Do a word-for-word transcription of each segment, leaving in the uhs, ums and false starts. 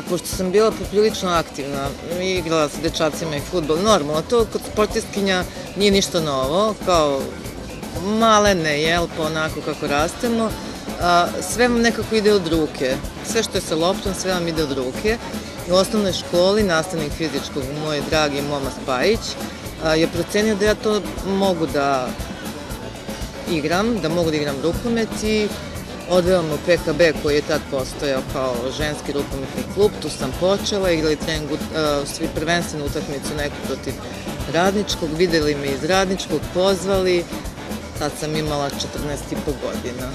pošto sam bila poprilično aktivna, igrala sa dečacima i fudbal, normalno, to kod sportistkinja nije ništa novo, kao malene, jel, pa onako kako rastemo, sve vam nekako ide od ruke, sve što je sa loptom, sve vam ide od ruke. U osnovnoj školi nastavnik fizičkog, moj dragi Moma Spajić, je procenio da ja to mogu da igram, da mogu da igram rukomet i odveo me u P K B koji je tad postojao kao ženski rukometni klub, tu sam počela, igrali trening, svi prvenstvenu utakmicu neku protiv Radničkog, videli me iz Radničkog, pozvali, tad sam imala četrnaest i po godina.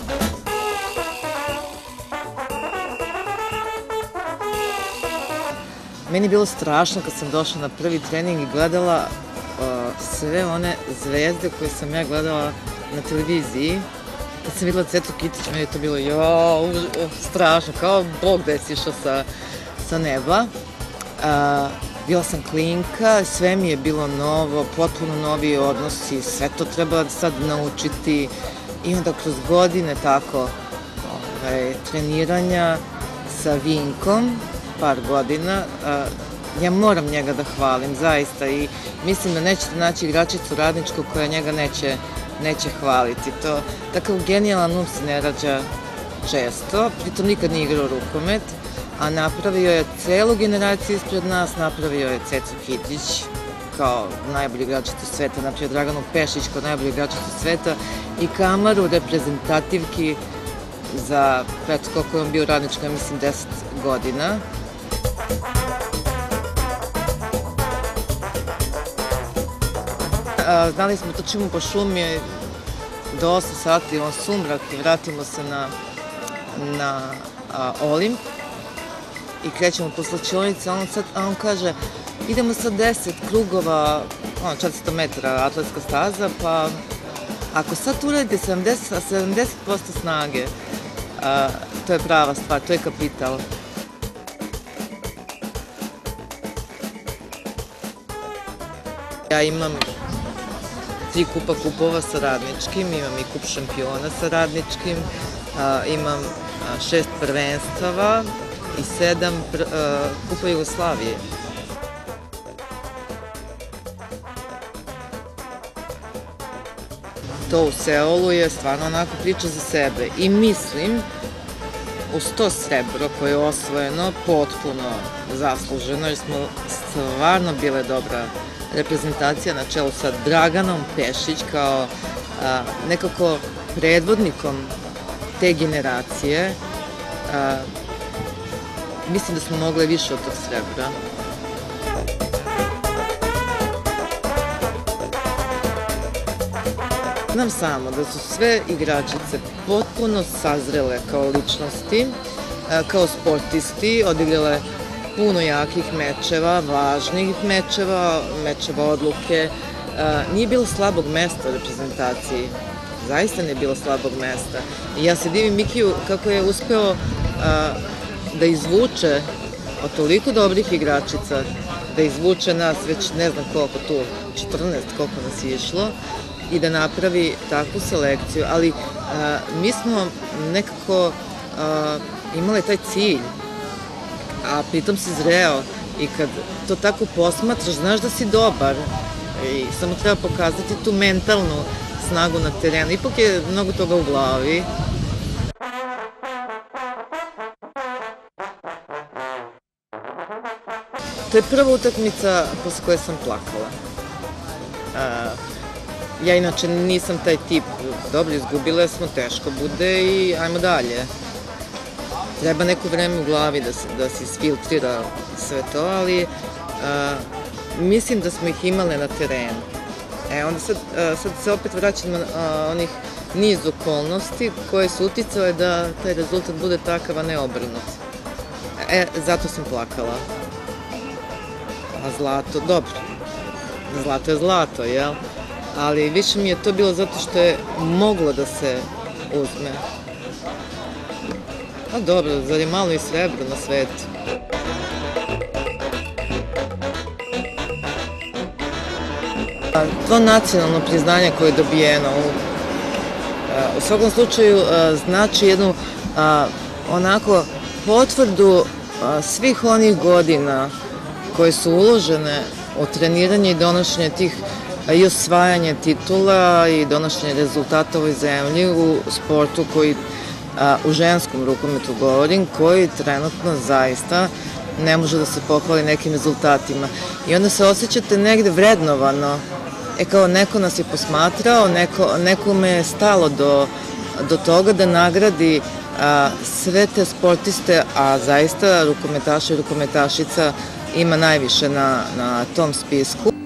Meni je bilo strašno kad sam došla na prvi trening i gledala sve one zvezde koje sam ja gledala na televiziji. Kad sam videla Cecu Kitić, meni je to bilo jao, strašno, kao Bog da je sišao sa neba. Bila sam klinka, sve mi je bilo novo, potpuno novi odnosi, sve to treba sad naučiti. I onda kroz godine tako treniranja sa Vinkom, par godina, ja moram njega da hvalim, zaista, i mislim da nećete naći igračicu Radničkog koja njega neće neće hvaliti. Takav genijalan um se ne rađa često, pritom nikad nije igrao rukomet, a napravio je celu generaciju ispred nas, napravio je Cecu Kitić kao najbolju igračicu sveta, napravio Draganu Pešić kao najbolju igračicu sveta i Kamaru reprezentativki za, eto koliko je on bio Radničko, ja mislim deset godina. Znali smo, trčimo po šumi do osam sati, on sumrak i vratimo se na Olimp i krećemo po slačionici, a on kaže idemo sad deset krugova, četiristo metara atletska staza, pa ako sad uradite sedamdeset posto snage, to je prava stvar, to je kapital. Ja imam tri kupa kupova sa Radničkim, imam i kup šampiona sa Radničkim, imam šest prvenstava i sedam kupa Jugoslavije. To u Seulu je stvarno onako priča za sebe i mislim uz to srebro koje je osvojeno potpuno zasluženo jer smo stvarno bile dobra reprezentacija na čelu sa Draganom Pešić kao nekako predvodnikom te generacije. Mislim da smo mogli više od tog srebra. Znam samo da su sve igračice potpuno sazrele kao ličnosti, kao sportisti, odigrale puno jakih mečeva, važnih mečeva, mečeva odluke. Nije bilo slabog mesta u reprezentaciji, zaista nije bilo slabog mesta. I ja se divim Mikiju kako je uspeo da izvuče od toliko dobrih igračica, da izvuče nas već ne znam koliko tu, četrnaest koliko nas je išlo, i da napravi takvu selekciju, ali mi smo nekako imali taj cilj, a pritom si zreo i kad to tako posmatraš, znaš da si dobar i samo treba pokazati tu mentalnu snagu na terenu. Ipak je mnogo toga u glavi. To je prva utakmica posle koje sam plakala. Ja inače nisam taj tip, dobro, izgubile smo, teško bude i ajmo dalje. Treba neko vreme u glavi da se isfiltrira sve to, ali mislim da smo ih imale na terenu. E, onda sad se opet vraćam na onih niz okolnosti koje su uticale da taj rezultat bude takav, a ne obrnut. E, zato sam plakala. A zlato, dobro, zlato je zlato, jel? Ali više mi je to bilo zato što je moglo da se uzme. A dobro, zar je malo i srebro na svetu? To nacionalno priznanje koje je dobijeno u svakom slučaju znači jednu onako potvrdu svih onih godina koje su uložene u treniranje i donošenje tih i osvajanje titula i donošenje rezultata u ovoj zemlji u sportu koji, u ženskom rukometu govorim, koji trenutno zaista ne može da se pohvali nekim rezultatima. I onda se osjećate negde vrednovano, e kao neko nas je posmatrao, nekome je stalo do toga da nagradi sve te sportiste, a zaista rukometaša i rukometašica ima najviše na tom spisku.